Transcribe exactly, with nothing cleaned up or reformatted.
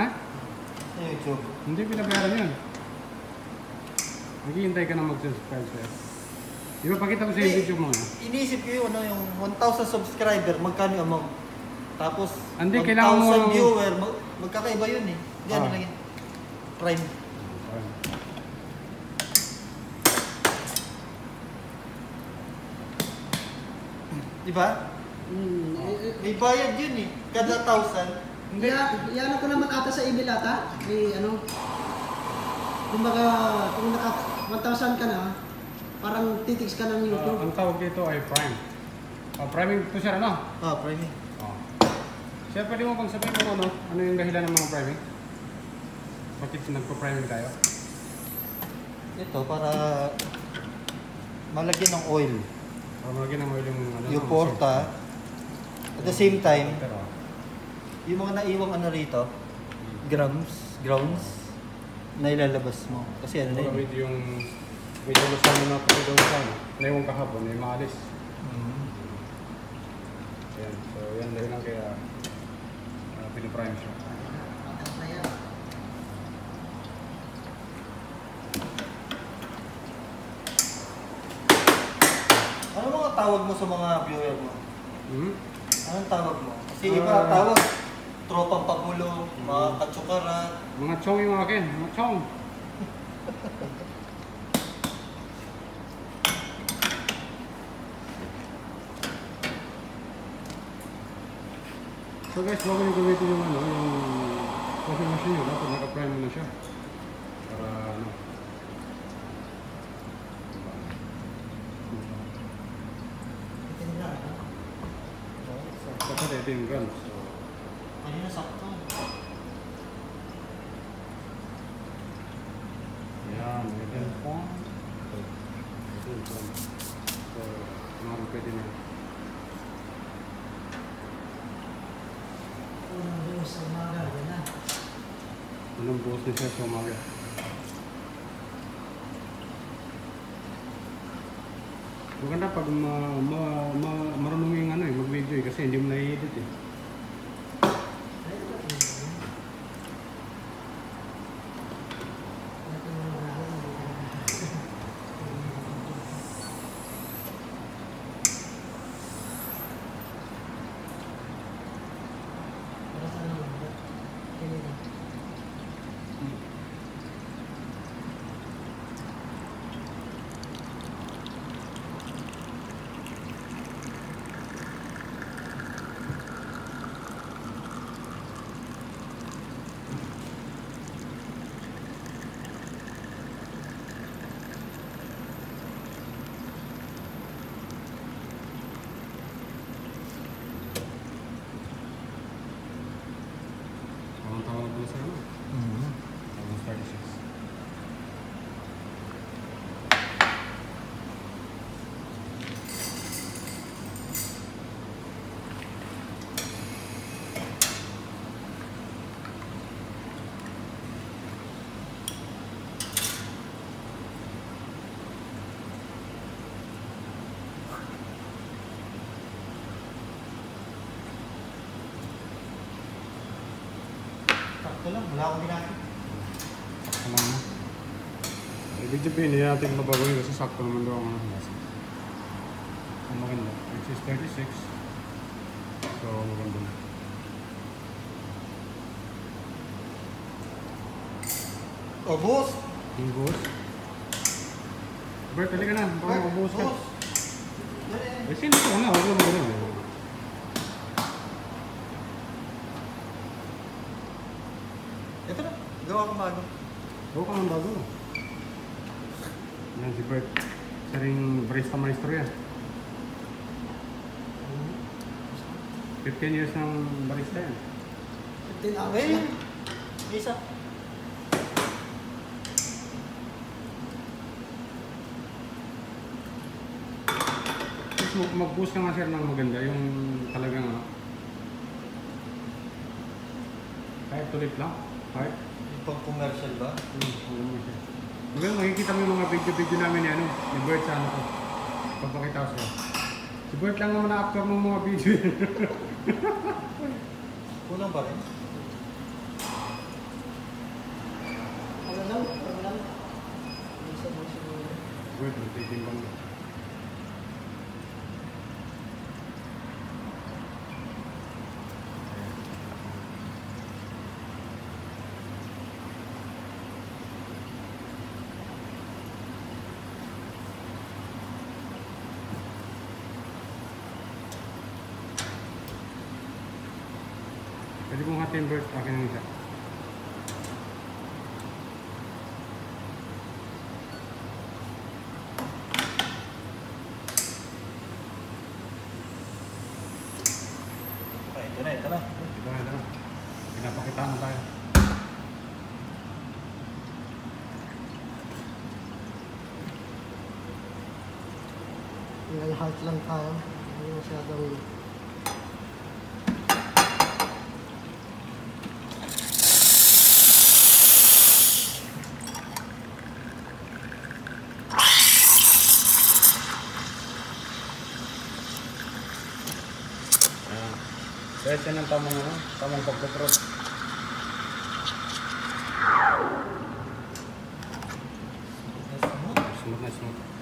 Ha? Sa YouTube. Hindi pinabayaran yun. Naghihintay ka na mag-subscribe sa'yo. Di ba pakita mo sa yung video mo na? Iniisip ko yung, ano, yung one thousand subscriber, magkano yung amount? Tapos, Hindi, one thousand mo... viewer, mag magkakaiba yun eh. Hindi, ano ah. lang yun. Prime. Diba? Hmm. May bayad yun eh. Kada thousand. Hindi. Yan ako naman ata sa email ata. May ano. Kumbaga, kung naka one thousand ka na, parang titiks ka ng YouTube. Uh, ang tawag dito ay Prime. Uh, priming po siya, ano? Ah, priming. Oh. Siya, pwede mo bang sabihin mo ano? Ano yung dahilan ng mga priming? Bakit nagpo-priming tayo? Ito, para malagyan ng oil. Para malagyan ng oil yung ano? Yung porta. At the same time, pero, yung mga naiwang ano rito, grams, grounds, na ilalabas mo. Kasi ano na yun. yung may dalusan mo na po yung dalusan. Naiwang kahapon, may maalis. Mm-hmm. Ayan, so yan dahil lang kaya uh, piniprime siya. Ano mga tawag mo sa mga viewer mo? Hmm? Anong tawag mo? Kasi Uh, iba tawag, tropang pagulo, mga katsukaran. Mga chong yung akin, mga chong. So guys, bago nyo gamitin yung ano, yung coffee machine nyo, dapat naka-prime mo na siya. Para ano. Dapat ito yung gun. So, Ano na sakto? yan, ito yung phone. Ito yung phone. So, naman pwede na. Unang buhos sa umaga, yan na. Unang buhos na siya sa umaga. Maganda pag ma, ma, ma, marunong yung ano eh, mag-video eh, kasi hindi mo na-edit eh. Tawag doon sa ano? Mm-hmm. Tawag thirty-six. Sakto lang, wala akong ginagawa. Sakto lang mo. Ibig sabihin, hindi natin mabagoy kasi sakto naman daw ang mga nasa. Ang maganda, which is thirty-six. So, maganda na. Oh, boss! Yung boss. Bert, halika na. Baka makabuhos ka. Boss! Eh, sino ko na? Huwag lang mo na. Ito na, gawa ko bago. Huwag ka ng bago. Yan si Bert. Isa ring barista maestro yan. fifteen years ng barista yan. fifteen hours Eh, na. isa. Tapos mag-boost ka nga sir ng maganda. Yung talagang ano. Kahit tulip lang. Kahit. Yung pang commercial ba? Hmm, maganda, makikita mo yung mga video-video namin ni ano, ni Bert sa ano ko. Pagpakita ko sa'yo. Si Bert lang naman na actor ng mga video. Kulang ba rin? Nagtitimbang na. Pwede kong hatiin Bert, akin ang isa. Okay, ito na, ito na. Ito na, ito na. Pinapakitaan na tayo. Ngayon heart lang tayo. Hindi masyadong... Kaya yan ang tamang ano, tamang pagkutrot. Smooth na smooth.